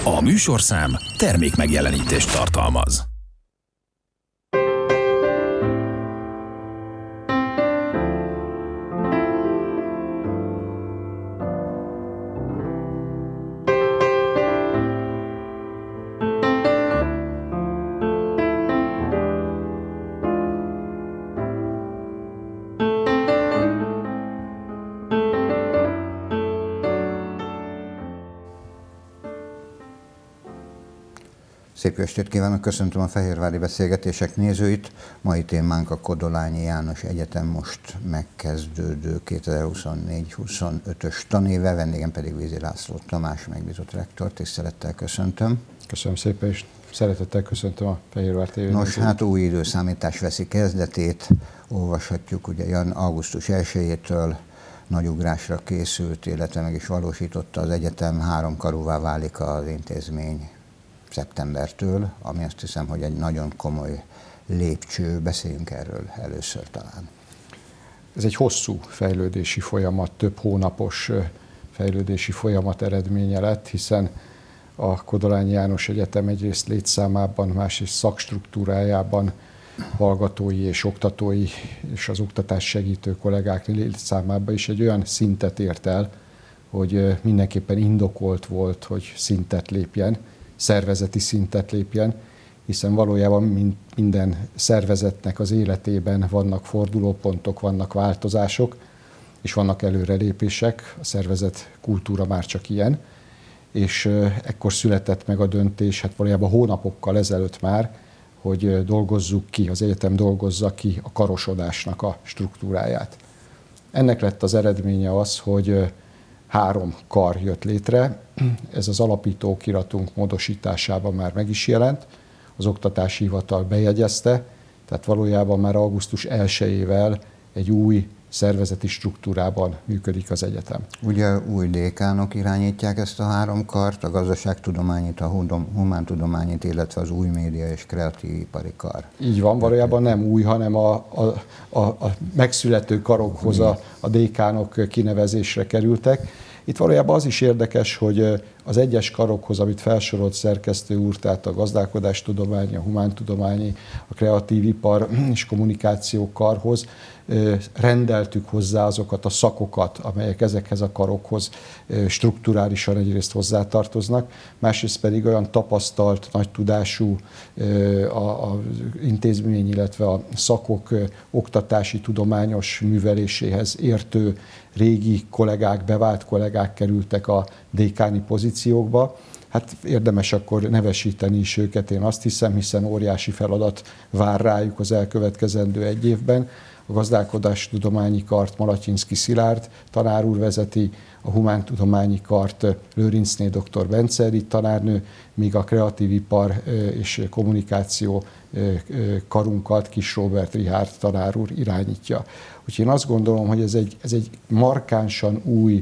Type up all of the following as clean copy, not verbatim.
A műsorszám termékmegjelenítést tartalmaz. Szép estét kívánok, köszöntöm a Fehérvári Beszélgetések nézőit. Mai témánk a Kodolányi János Egyetem most megkezdődő 2024-25-ös tanéve, vendégem pedig Vízi László Tamás, megbízott rektor. Tisztelettel köszöntöm. Köszönöm szépen, és szeretettel köszöntöm a Fehérvár TV. Nos, hát új időszámítás veszi kezdetét, olvashatjuk ugye augusztus 1-től nagy ugrásra készült, illetve meg is valósította az egyetem, 3 karúvá válik az intézmény szeptembertől, ami azt hiszem, hogy egy nagyon komoly lépcső. Beszéljünk erről először talán. Ez egy hosszú fejlődési folyamat, több hónapos fejlődési folyamat eredménye lett, hiszen a Kodolányi János Egyetem egyrészt létszámában, másrészt szakstruktúrájában, hallgatói és oktatói és az oktatás segítő kollégák létszámában is egy olyan szintet ért el, hogy mindenképpen indokolt volt, hogy szintet lépjen, szervezeti szintet lépjen, hiszen valójában minden szervezetnek az életében vannak fordulópontok, vannak változások, és vannak előrelépések, a szervezet kultúra már csak ilyen, és ekkor született meg a döntés, hát valójában hónapokkal ezelőtt már, hogy dolgozzuk ki, az egyetem dolgozza ki a karosodásnak a struktúráját. Ennek lett az eredménye az, hogy 3 kar jött létre, ez az alapító okiratunk módosításában már meg is jelent, az Oktatási Hivatal bejegyezte, tehát valójában már augusztus 1-ével egy új szervezeti struktúrában működik az egyetem. Ugye új dékánok irányítják ezt a 3 kart, a gazdaságtudományit, a humántudományit, illetve az új média és kreatív ipari kar. Így van, valójában nem új, hanem a megszülető karokhoz a dékánok kinevezésre kerültek. Itt valójában az is érdekes, hogy az egyes karokhoz, amit felsorolt szerkesztő úr, tehát a gazdálkodástudományi, a humántudományi, a kreatív ipar és kommunikáció karhoz rendeltük hozzá azokat a szakokat, amelyek ezekhez a karokhoz strukturálisan egyrészt hozzátartoznak, másrészt pedig olyan tapasztalt, nagy tudású az intézmény, illetve a szakok oktatási, tudományos műveléséhez értő régi kollégák, bevált kollégák kerültek a dékáni pozíciókba. Hát érdemes akkor nevesíteni is őket, én azt hiszem, hiszen óriási feladat vár rájuk az elkövetkezendő 1 évben. A gazdálkodástudományi kart Malatyinszky Szilárd tanár úr vezeti, a humántudományi kart Lőrincné dr. Bence Edith tanárnő, míg a kreatív ipar és kommunikáció karunkat Kis Róbert Richárd tanár úr irányítja. Úgyhogy én azt gondolom, hogy ez egy markánsan új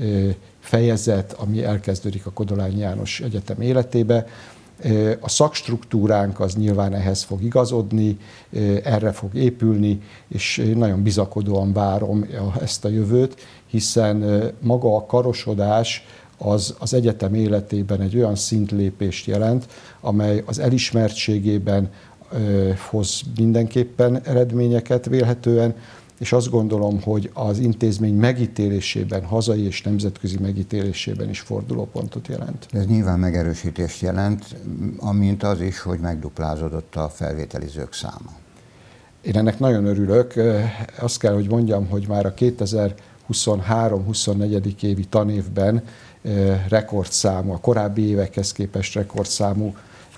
fejezet, ami elkezdődik a Kodolányi János Egyetem életébe. A szakstruktúránk az nyilván ehhez fog igazodni, erre fog épülni, és nagyon bizakodóan várom ezt a jövőt, hiszen maga a karosodás az egyetem életében egy olyan szintlépést jelent, amely az elismertségében hoz mindenképpen eredményeket vélhetően, és azt gondolom, hogy az intézmény megítélésében, hazai és nemzetközi megítélésében is fordulópontot jelent. Ez nyilván megerősítést jelent, amint az is, hogy megduplázódott a felvételizők száma. Én ennek nagyon örülök. Azt kell, hogy mondjam, hogy már a 2023-24. évi tanévben rekordszámú, a korábbi évekhez képest rekordszámú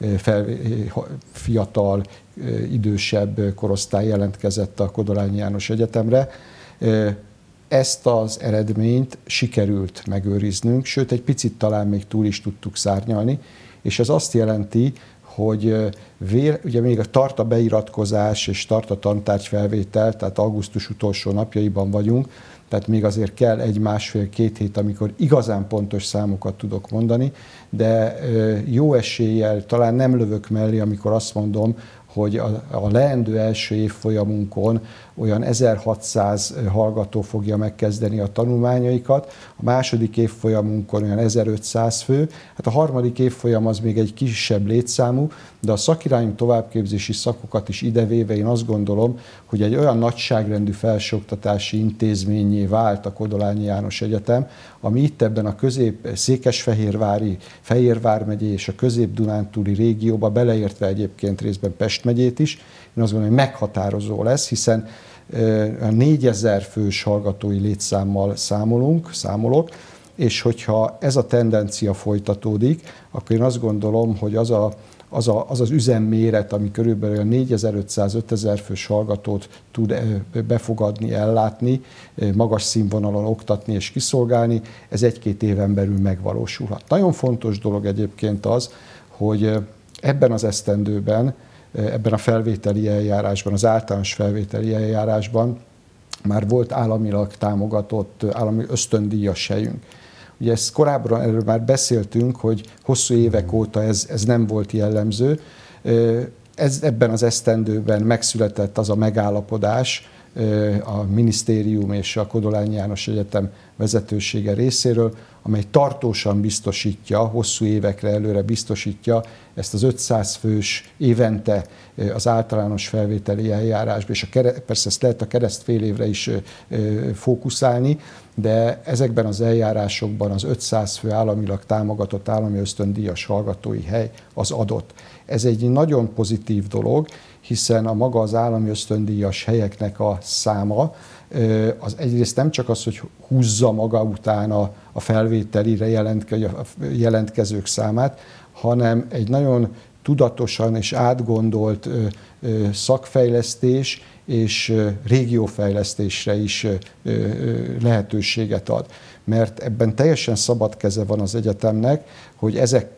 fiatal, idősebb korosztály jelentkezett a Kodolányi János Egyetemre. Ezt az eredményt sikerült megőriznünk, sőt egy picit talán még túl is tudtuk szárnyalni, és ez azt jelenti, hogy ugye még tart a beiratkozás és tart a tantárgyfelvétel, tehát augusztus utolsó napjaiban vagyunk, tehát még azért kell 1-1,5-2 hét, amikor igazán pontos számokat tudok mondani, de jó eséllyel talán nem lövök mellé, amikor azt mondom, hogy a leendő első évfolyamunkon olyan 1600 hallgató fogja megkezdeni a tanulmányaikat, a második évfolyamunkon olyan 1500 fő, hát a harmadik évfolyam az még egy kisebb létszámú, de a szakirányú továbbképzési szakokat is idevéve én azt gondolom, hogy egy olyan nagyságrendű felsőoktatási intézménnyé vált a Kodolányi János Egyetem, ami itt ebben a Székesfehérvári, Fejérvár megyé és a Közép-Dunántúli régióba, beleértve egyébként részben Pest megyét is, én azt gondolom, hogy meghatározó lesz, hiszen 4000 fős hallgatói létszámmal számolok, és hogyha ez a tendencia folytatódik, akkor én azt gondolom, hogy az üzemméret, ami körülbelül 4500-5000 fős hallgatót tud befogadni, ellátni, magas színvonalon oktatni és kiszolgálni, ez 1-2 éven belül megvalósulhat. Nagyon fontos dolog egyébként az, hogy ebben az esztendőben, ebben a felvételi eljárásban, az általános felvételi eljárásban már volt államilag támogatott, állami ösztöndíjas helyünk. Ugye ezt korábban erről már beszéltünk, hogy hosszú évek óta ez nem volt jellemző. Ebben az esztendőben megszületett az a megállapodás a minisztérium és a Kodolányi János Egyetem vezetősége részéről, amely tartósan biztosítja, hosszú évekre előre biztosítja ezt az 500 fős évente az általános felvételi eljárásba, és persze ezt lehet a keresztfél évre is fókuszálni, de ezekben az eljárásokban az 500 fő államilag támogatott állami ösztöndíjas hallgatói hely az adott. Ez egy nagyon pozitív dolog, hiszen a maga az állami ösztöndíjas helyeknek a száma, az egyrészt nem csak az, hogy húzza maga után a felvételire jelentkezők számát, hanem egy nagyon tudatosan és átgondolt szakfejlesztés és régiófejlesztésre is lehetőséget ad. Mert ebben teljesen szabad keze van az egyetemnek, hogy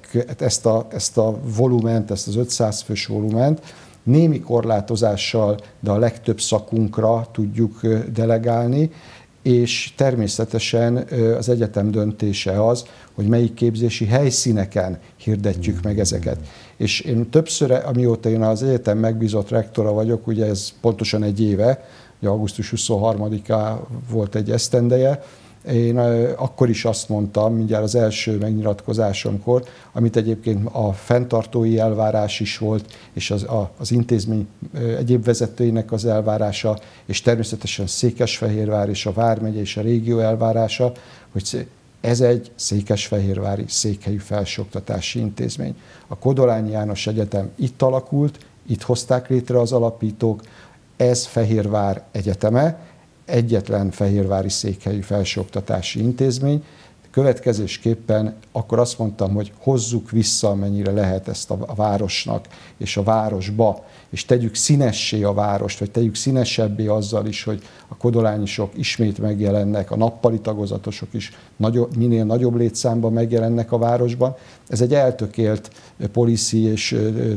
ezt a volument, ezt az 500 fős volument némi korlátozással, de a legtöbb szakunkra tudjuk delegálni, és természetesen az egyetem döntése az, hogy melyik képzési helyszíneken hirdetjük meg ezeket. És én többször, amióta én az egyetem megbízott rektora vagyok, ugye ez pontosan 1 éve, ugye augusztus 23-án volt egy esztendeje, én akkor is azt mondtam, mindjárt az első megnyilatkozásomkor, amit egyébként a fenntartói elvárás is volt, és az intézmény egyéb vezetőinek az elvárása, és természetesen Székesfehérvár és a Vármegye és a régió elvárása, hogy ez egy székesfehérvári székhelyű felsőoktatási intézmény. A Kodolányi János Egyetem itt alakult, itt hozták létre az alapítók, ez Fehérvár egyeteme, egyetlen fehérvári székhelyű felsőoktatási intézmény. Következésképpen akkor azt mondtam, hogy hozzuk vissza, amennyire lehet ezt a városnak és a városba, és tegyük színessé a várost, vagy tegyük színesebbé azzal is, hogy a kodolányisok ismét megjelennek, a nappali tagozatosok is minél nagyobb létszámban megjelennek a városban. Ez egy eltökélt policy, és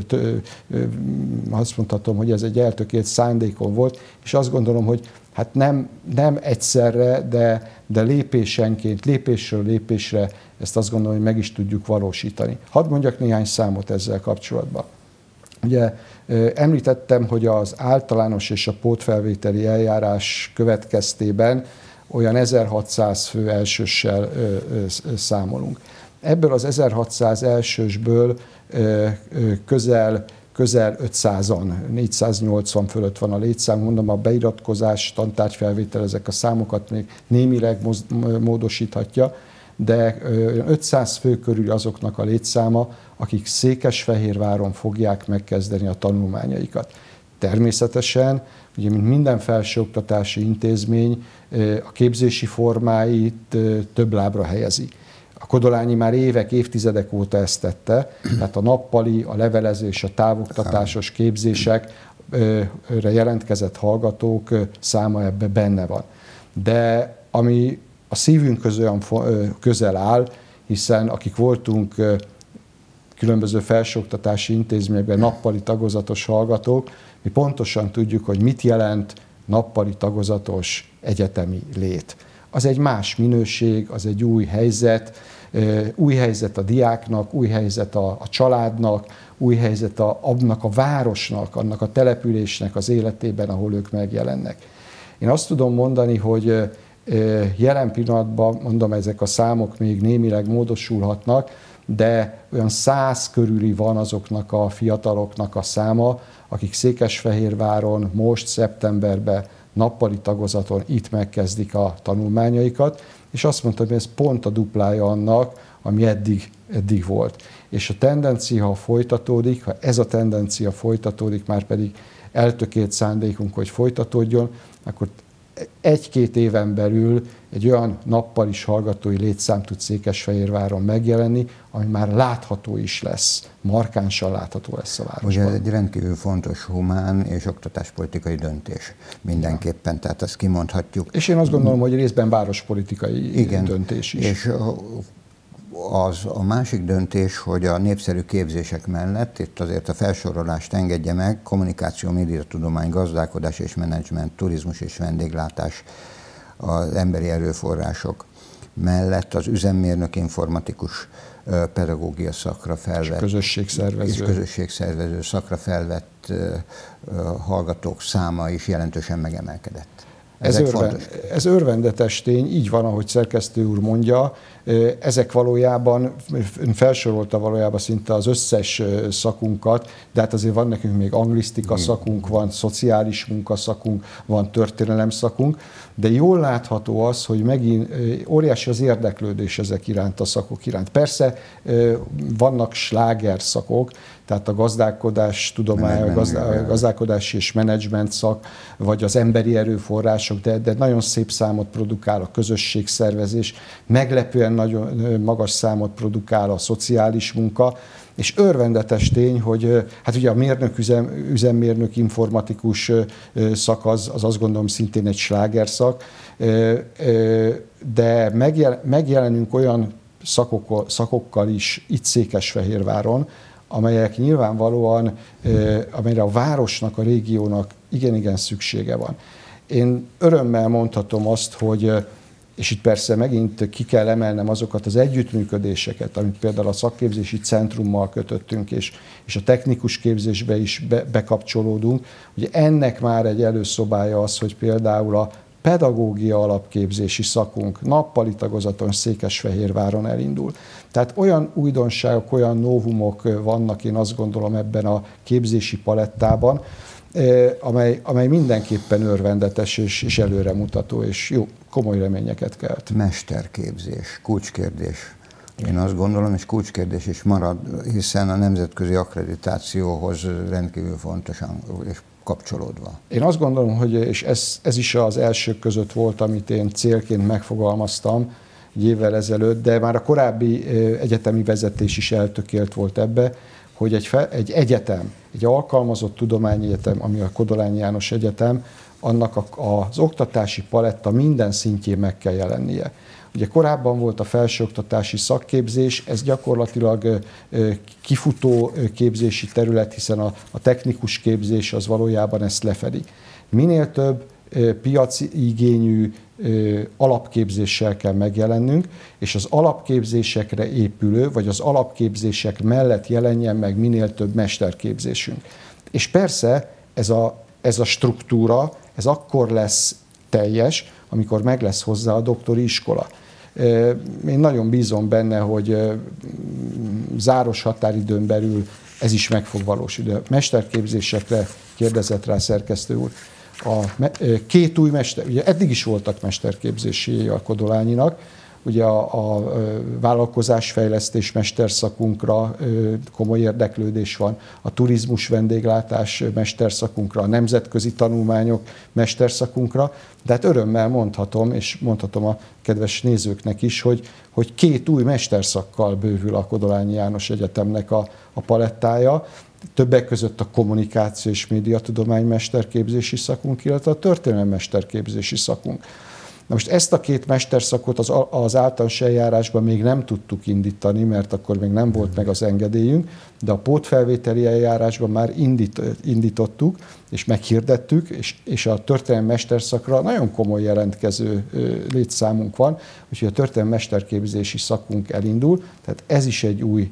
azt mondhatom, hogy ez egy eltökélt szándékon volt, és azt gondolom, hogy hát nem egyszerre, de lépésenként, lépésről lépésre ezt azt gondolom, hogy meg is tudjuk valósítani. Hadd mondjak néhány számot ezzel kapcsolatban. Ugye említettem, hogy az általános és a pótfelvételi eljárás következtében olyan 1600 fő elsőssel számolunk. Ebből az 1600 elsősből közel 500-an, 480 fölött van a létszám, mondom, a beiratkozás, tantárgyfelvétel, ezek a számokat még némileg módosíthatja, de 500 fő körül azoknak a létszáma, akik Székesfehérváron fogják megkezdeni a tanulmányaikat. Természetesen, ugye, mint minden felsőoktatási intézmény, a képzési formáit több lábra helyezi. A Kodolányi már évek, évtizedek óta ezt tette, tehát a nappali, a levelezés, a távoktatásos képzésekre jelentkezett hallgatók száma ebben benne van. De ami a szívünkhöz olyan közel áll, hiszen akik voltunk különböző felsőoktatási intézményekben nappali tagozatos hallgatók, mi pontosan tudjuk, hogy mit jelent nappali tagozatos egyetemi lét. Az egy más minőség, az egy új helyzet, Új helyzet a diáknak, új helyzet a családnak, új helyzet annak a városnak, annak a településnek az életében, ahol ők megjelennek. Én azt tudom mondani, hogy jelen pillanatban, mondom, ezek a számok még némileg módosulhatnak, de olyan 100 körüli van azoknak a fiataloknak a száma, akik Székesfehérváron most szeptemberben nappali tagozaton itt megkezdik a tanulmányaikat, és azt mondtam, hogy ez pont a duplája annak, ami eddig volt. És a tendencia, ha folytatódik, ha ez a tendencia folytatódik, már pedig eltökélt szándékunk, hogy folytatódjon, akkor 1-2 éven belül egy olyan nappalis hallgatói létszám tud Székesfehérváron megjelenni, ami már látható is lesz, markánsan látható lesz a városban. Ugye ez egy rendkívül fontos humán és oktatáspolitikai döntés mindenképpen, tehát ezt kimondhatjuk. És én azt gondolom, hogy részben várospolitikai döntés is. És a másik döntés, hogy a népszerű képzések mellett, itt azért a felsorolást engedje meg, kommunikáció, médiatudomány, gazdálkodás és menedzsment, turizmus és vendéglátás, az emberi erőforrások mellett az üzemmérnök, informatikus, pedagógia szakra felvett, és közösségszervező szakra felvett hallgatók száma is jelentősen megemelkedett. Ez örvendetes tény, így van, ahogy szerkesztő úr mondja. Ezek valójában, felsorolta valójában szinte az összes szakunkat, de hát azért van nekünk még anglisztika szakunk, van szociális munkaszakunk, van történelem szakunk, de jól látható az, hogy megint óriási az érdeklődés ezek iránt, a szakok iránt. Persze vannak sláger szakok, tehát a gazdálkodás tudomány, gazdálkodási és menedzsment szak, vagy az emberi erőforrások, de nagyon szép számot produkál a közösségszervezés, meglepően nagyon magas számot produkál a szociális munka, és örvendetes tény, hogy hát ugye a üzemmérnök, informatikus szak az azt gondolom szintén egy slágerszak, de megjelenünk olyan szakokkal is itt Székesfehérváron, amelyek nyilvánvalóan, amelyre a városnak, a régiónak igen szüksége van. Én örömmel mondhatom azt, hogy, és itt persze megint ki kell emelnem azokat az együttműködéseket, amit például a szakképzési centrummal kötöttünk, és a technikus képzésbe is bekapcsolódunk. Ugye ennek már egy előszobája az, hogy például a pedagógia alapképzési szakunk nappali tagozaton Székesfehérváron elindul. Tehát olyan újdonságok, olyan novumok vannak, én azt gondolom, ebben a képzési palettában, amely mindenképpen örvendetes és előremutató, és jó, komoly reményeket kelt. Mesterképzés, kulcskérdés. Én azt gondolom, és kulcskérdés is marad, hiszen a nemzetközi akkreditációhoz rendkívül fontosan és kapcsolódva. Én azt gondolom, hogy és ez is az elsők között volt, amit én célként megfogalmaztam egy évvel ezelőtt, de már a korábbi egyetemi vezetés is eltökélt volt ebbe, hogy egy egyetem, egy alkalmazott tudományegyetem, ami a Kodolányi János Egyetem, annak az oktatási paletta minden szintjén meg kell jelennie. Ugye korábban volt a felsőoktatási szakképzés, ez gyakorlatilag kifutó képzési terület, hiszen a technikus képzés az valójában ezt lefedi. Minél több piaci igényű alapképzéssel kell megjelennünk, és az alapképzésekre épülő, vagy az alapképzések mellett jelenjen meg minél több mesterképzésünk. És persze ez a struktúra, ez akkor lesz teljes, amikor meg lesz hozzá a doktori iskola. Én nagyon bízom benne, hogy záros határidőn belül ez is meg fog valósulni. A mesterképzésekre kérdezett rá szerkesztő úr. Két új ugye eddig is voltak mesterképzési a Kodolányinak, ugye a vállalkozásfejlesztés mesterszakunkra komoly érdeklődés van, a turizmus vendéglátás mesterszakunkra, a nemzetközi tanulmányok mesterszakunkra, de hát örömmel mondhatom, és mondhatom a kedves nézőknek is, hogy két új mesterszakkal bővül a Kodolányi János Egyetemnek a palettája, többek között a kommunikáció és médiatudomány mesterképzési szakunk, illetve a történelem mesterképzési szakunk. Na most ezt a két mesterszakot az általános eljárásban még nem tudtuk indítani, mert akkor még nem volt meg az engedélyünk, de a pótfelvételi eljárásban már indítottuk, és meghirdettük, és a történelmi mesterszakra nagyon komoly jelentkező létszámunk van, úgyhogy a történelmi mesterképzési szakunk elindul, tehát ez is egy új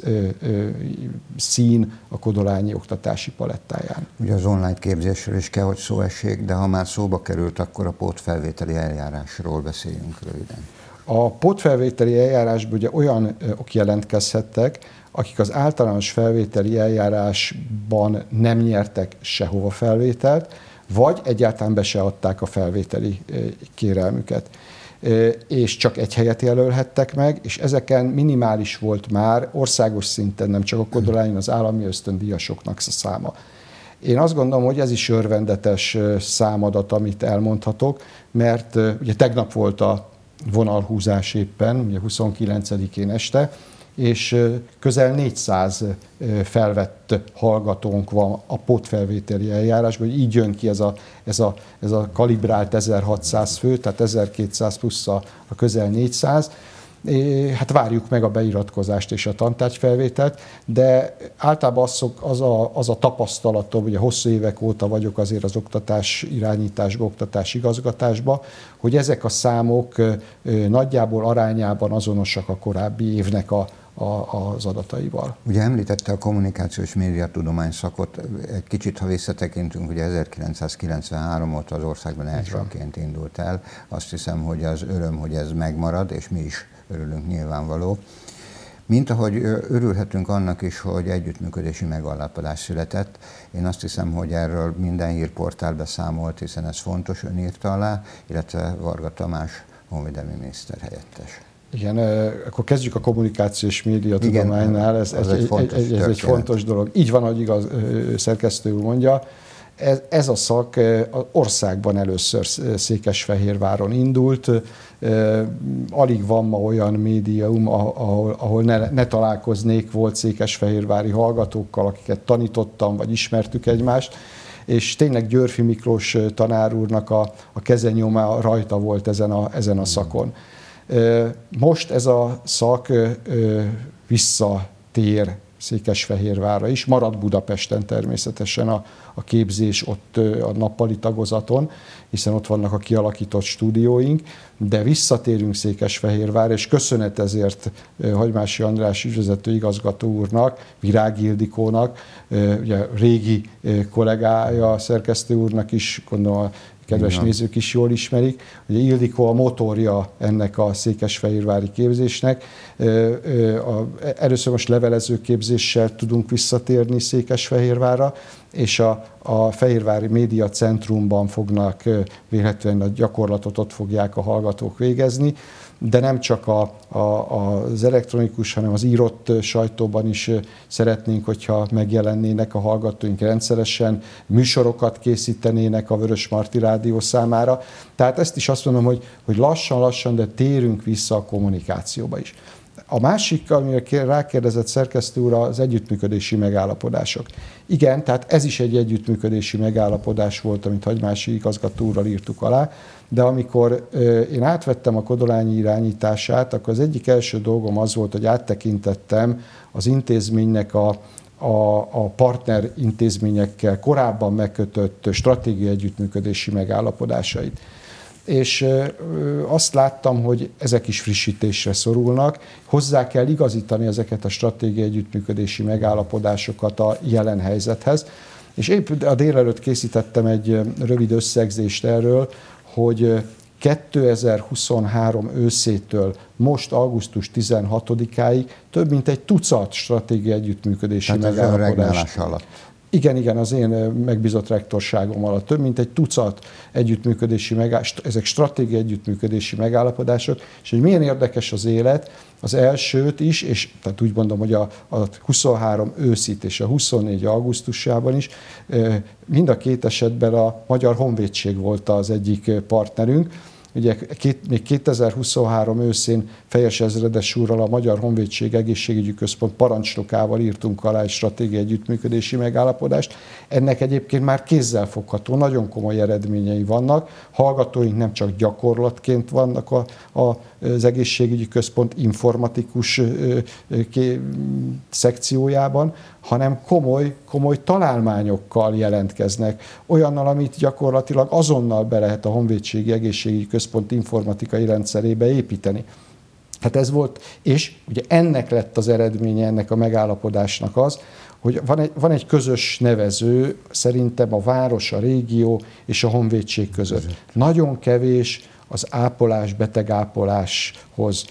szín a kodolányi oktatási palettáján. Ugye az online képzésről is kell, hogy szó essék, de ha már szóba került, akkor a pótfelvételi eljárásról beszéljünk röviden. A pótfelvételi eljárásban ugye olyanok jelentkezhettek, akik az általános felvételi eljárásban nem nyertek sehova felvételt, vagy egyáltalán be se adták a felvételi kérelmüket. És csak egy helyet jelölhettek meg, és ezeken minimális volt már országos szinten, nem csak a kodolányon, az állami ösztöndíjasoknak a száma. Én azt gondolom, hogy ez is örvendetes számadat, amit elmondhatok, mert ugye tegnap volt a vonalhúzás éppen, ugye 29-én este, és közel 400 felvett hallgatónk van a pótfelvételi eljárásban, hogy így jön ki ez a kalibrált 1600 fő, tehát 1200 plusz a közel 400. Hát várjuk meg a beiratkozást és a tantárgyfelvételt, de általában az a tapasztalatom, ugye hosszú évek óta vagyok azért az oktatás irányításban, oktatás igazgatásban, hogy ezek a számok nagyjából arányában azonosak a korábbi évnek az adataival. Ugye említette a kommunikációs médiatudomány szakot, egy kicsit, ha visszatekintünk, ugye 1993 óta az országban elsőként indult el. Azt hiszem, hogy az öröm, hogy ez megmarad, és mi is örülünk, nyilvánvaló. Mint ahogy örülhetünk annak is, hogy együttműködési megállapodás született. Én azt hiszem, hogy erről minden hírportál beszámolt, hiszen ez fontos, ön írta alá, illetve Varga Tamás honvédelmi miniszter helyettes. Igen, akkor kezdjük a kommunikációs médiatudománynál, ez egy fontos dolog. Így van, ahogy igaz, szerkesztő úr mondja. Ez a szak országban először Székesfehérváron indult. Alig van ma olyan médium, ahol ne találkoznék volt székesfehérvári hallgatókkal, akiket tanítottam, vagy ismertük egymást. És tényleg Györfi Miklós tanár úrnak a kezenyoma rajta volt ezen a szakon. Most ez a szak visszatér Székesfehérvárra is, marad Budapesten természetesen a képzés ott a nappali tagozaton, hiszen ott vannak a kialakított stúdióink, de visszatérünk Székesfehérvárra, és köszönet ezért Hagymási András ügyvezető igazgató úrnak, Virág Ildikónak, ugye régi kollégája a szerkesztő úrnak is, gondolom a kedves nézők is jól ismerik, hogy Ildikó a motorja ennek a székesfehérvári képzésnek. Először most levelező képzéssel tudunk visszatérni Székesfehérvárra, és a Fehérvári Média Centrumban fognak vélhetően a gyakorlatot ott fogják a hallgatók végezni, de nem csak az elektronikus, hanem az írott sajtóban is szeretnénk, hogyha megjelennének a hallgatóink rendszeresen, műsorokat készítenének a Vörösmarty Rádió számára. Tehát ezt is azt mondom, hogy lassan-lassan, de térünk vissza a kommunikációba is. A másik, amire rákérdezett szerkesztő úr, az együttműködési megállapodások. Igen, tehát ez is egy együttműködési megállapodás volt, amit Hagymási igazgató úrral írtuk alá, de amikor én átvettem a kodolányi irányítását, akkor az egyik első dolgom az volt, hogy áttekintettem az intézménynek a partner intézményekkel korábban megkötött stratégiai együttműködési megállapodásait. És azt láttam, hogy ezek is frissítésre szorulnak, hozzá kell igazítani ezeket a stratégiai együttműködési megállapodásokat a jelen helyzethez. És épp a délelőtt készítettem egy rövid összegzést erről, hogy 2023 őszétől most augusztus 16-áig több mint egy tucat stratégiai együttműködési megállapodás alatt. Igen, az én megbízott rektorságom alatt több mint egy tucat együttműködési ezek stratégiai együttműködési megállapodások, és hogy milyen érdekes az élet, az elsőt is, és tehát úgy mondom, hogy a 23 őszit és a 24 augusztusában is, mind a két esetben a Magyar Honvédség volt az egyik partnerünk, ugye még 2023 őszén Fejes ezredes úrral, a Magyar Honvédség Egészségügyi Központ parancsnokával írtunk alá egy stratégiai együttműködési megállapodást. Ennek egyébként már kézzelfogható, nagyon komoly eredményei vannak. Hallgatóink nem csak gyakorlatként vannak az egészségügyi központ informatikus szekciójában, hanem komoly találmányokkal jelentkeznek. Olyannal, amit gyakorlatilag azonnal be lehet a Honvédségi Egészségügyi Központ informatikai rendszerébe építeni. Hát ez volt, és ugye ennek lett az eredménye, ennek a megállapodásnak az, hogy van egy közös nevező, szerintem a város, a régió és a honvédség között. Nagyon kevés az ápolás, betegápoláshoz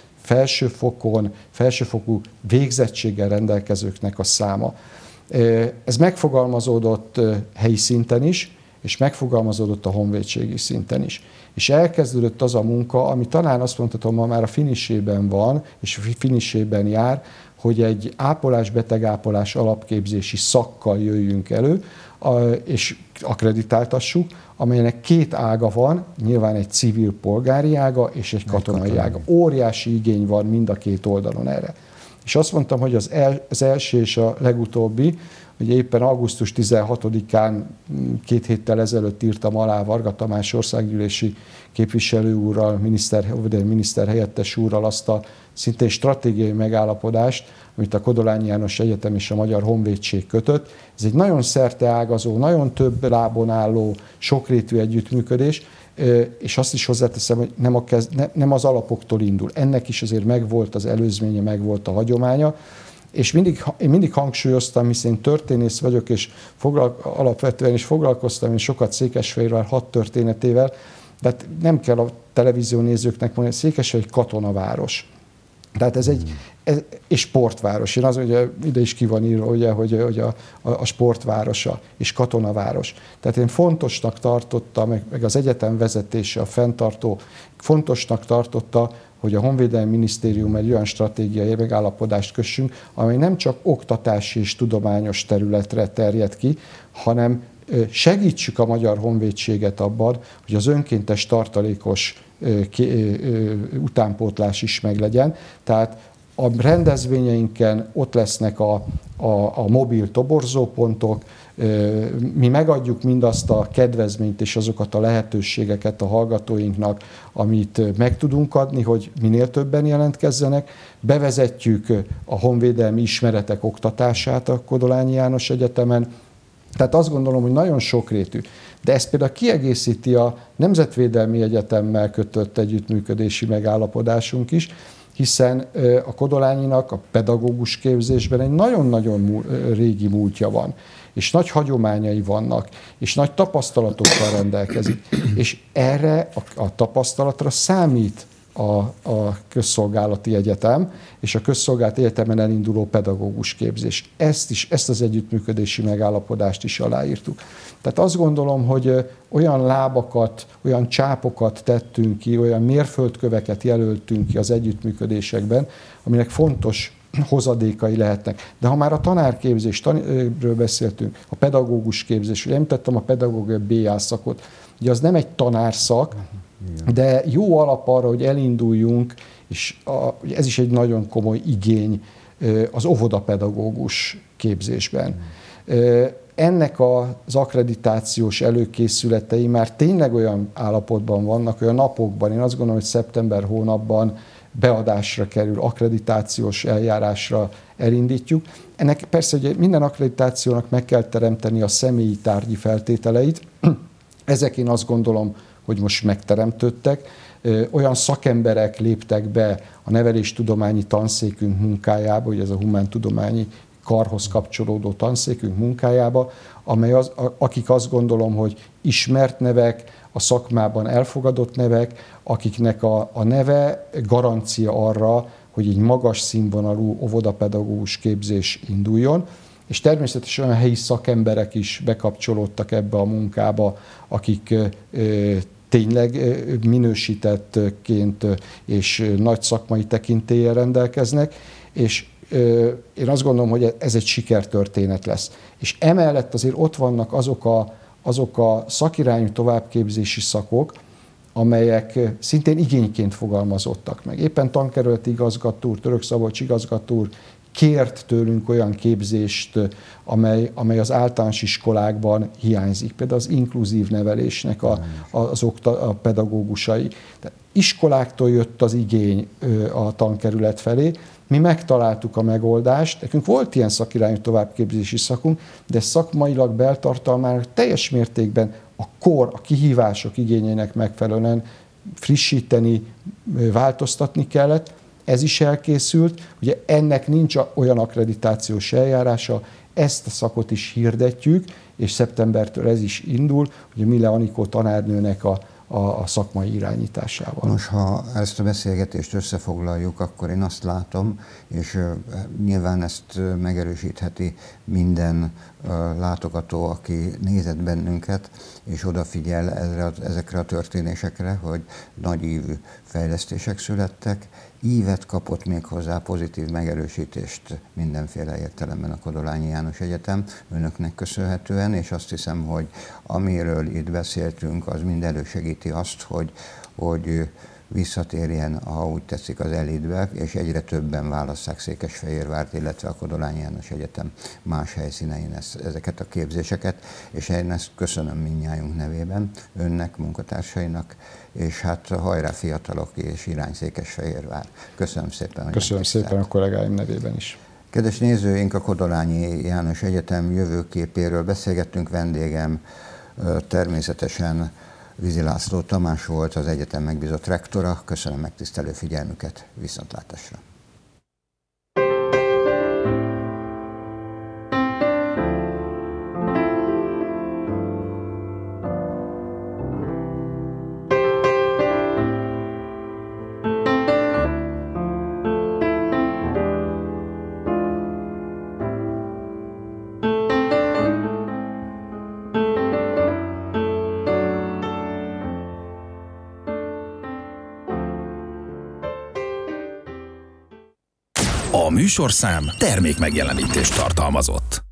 felsőfokú végzettséggel rendelkezőknek a száma. Ez megfogalmazódott helyi szinten is, és megfogalmazódott a honvédségi szinten is. És elkezdődött az a munka, ami talán azt mondhatom, ma már a finisében van, és a finisében jár, hogy egy ápolás-betegápolás alapképzési szakkal jöjjünk elő, és akkreditáltassuk, amelynek két ága van, nyilván egy civil polgári ága és egy katonai ága. Óriási igény van mind a két oldalon erre. És azt mondtam, hogy az első és a legutóbbi, ugye éppen augusztus 16-án 2 héttel ezelőtt írtam alá Varga Tamás országgyűlési képviselő úrral, miniszterhelyettes úrral azt a szintén stratégiai megállapodást, amit a Kodolányi János Egyetem és a Magyar Honvédség kötött. Ez egy nagyon szerteágazó, nagyon több lábon álló, sokrétű együttműködés, és azt is hozzáteszem, hogy nem az alapoktól indul. Ennek is azért megvolt az előzménye, megvolt a hagyománya, és én mindig hangsúlyoztam, hiszen én történész vagyok, és alapvetően is foglalkoztam én sokat Székesfehérvár 6 történetével, de hát nem kell a televíziónézőknek mondani, Székesfehérvár egy katonaváros. Tehát ez egy és sportváros. Én az, ugye ide is ki van írva, ugye, hogy a sportvárosa és katonaváros. Tehát én fontosnak tartotta, meg az egyetem vezetése, a fenntartó fontosnak tartotta, hogy a Honvédelmi Minisztérium egy olyan stratégiai megállapodást kössünk, amely nem csak oktatási és tudományos területre terjed ki, hanem segítsük a Magyar Honvédséget abban, hogy az önkéntes tartalékos utánpótlás is meglegyen. Tehát a rendezvényeinken ott lesznek a mobil toborzópontok, mi megadjuk mindazt a kedvezményt és azokat a lehetőségeket a hallgatóinknak, amit meg tudunk adni, hogy minél többen jelentkezzenek. Bevezetjük a honvédelmi ismeretek oktatását a Kodolányi János Egyetemen. Tehát azt gondolom, hogy nagyon sokrétű. De ezt például kiegészíti a Nemzetvédelmi Egyetemmel kötött együttműködési megállapodásunk is, hiszen a Kodolányinak a pedagógus képzésben egy nagyon-nagyon régi múltja van, és nagy hagyományai vannak, és nagy tapasztalatokkal rendelkezik. És erre a tapasztalatra számít a közszolgálati egyetem, és a közszolgálati egyetemen elinduló pedagógus képzés. Ezt az együttműködési megállapodást is aláírtuk. Tehát azt gondolom, hogy olyan lábakat, olyan csápokat tettünk ki, olyan mérföldköveket jelöltünk ki az együttműködésekben, aminek fontos hozadékai lehetnek. De ha már a tanárképzésről beszéltünk, a pedagógus képzés, ugye említettem a pedagógia BA szakot, ugye az nem egy tanárszak, de jó alap arra, hogy elinduljunk, és ez is egy nagyon komoly igény az óvodapedagógus képzésben. Ennek az akkreditációs előkészületei már tényleg olyan állapotban vannak, olyan napokban, én azt gondolom, hogy szeptember hónapban beadásra kerül, akkreditációs eljárásra elindítjuk. Ennek persze, hogy minden akkreditációnak meg kell teremteni a személyi tárgyi feltételeit. Ezek én azt gondolom, hogy most megteremtődtek. Olyan szakemberek léptek be a neveléstudományi tanszékünk munkájába, ugye ez a humántudományi karhoz kapcsolódó tanszékünk munkájába, akik azt gondolom, hogy ismert nevek, a szakmában elfogadott nevek, akiknek a neve garancia arra, hogy egy magas színvonalú óvodapedagógus képzés induljon, és természetesen olyan helyi szakemberek is bekapcsolódtak ebbe a munkába, akik tényleg minősítettként és nagy szakmai tekintéllyel rendelkeznek, és én azt gondolom, hogy ez egy sikertörténet lesz. És emellett azért ott vannak azok a szakirányú továbbképzési szakok, amelyek szintén igényként fogalmazottak meg. Éppen tankerületi igazgató úr, Török Szabolcs igazgató úr kért tőlünk olyan képzést, amely az általános iskolákban hiányzik. Például az inkluzív nevelésnek a pedagógusai. Tehát iskoláktól jött az igény a tankerület felé, mi megtaláltuk a megoldást, nekünk volt ilyen szakirányú továbbképzési szakunk, de szakmailag beltartalmának teljes mértékben a kor, a kihívások igényének megfelelően frissíteni, változtatni kellett. Ez is elkészült, ugye ennek nincs olyan akkreditációs eljárása, ezt a szakot is hirdetjük, és szeptembertől ez is indul, ugye Mille Anikó tanárnőnek a szakmai irányításával. Nos, ha ezt a beszélgetést összefoglaljuk, akkor én azt látom, és nyilván ezt megerősítheti minden látogató, aki nézett bennünket, és odafigyel ezekre a történésekre, hogy nagy ívű fejlesztések születtek, ívet kapott még hozzá, pozitív megerősítést mindenféle értelemben a Kodolányi János Egyetem önöknek köszönhetően, és azt hiszem, hogy amiről itt beszéltünk, az mind elősegíti azt, hogy visszatérjen, ha úgy tetszik, az elitbe, és egyre többen válasszák Székesfehérvárt, illetve a Kodolányi János Egyetem más helyszínein ezeket a képzéseket, és én ezt köszönöm mindnyájunk nevében, önnek, munkatársainak, és hát hajrá fiatalok, és irány Székesfehérvár. Köszönöm szépen. Köszönöm szépen a kollégáim nevében is. Kedves nézőink, a Kodolányi János Egyetem jövőképéről beszélgettünk, vendégem természetesen Vizi László Tamás volt, az egyetem megbízott rektora. Köszönöm megtisztelő figyelmüket, viszontlátásra! A műsorszám termékmegjelenítést tartalmazott.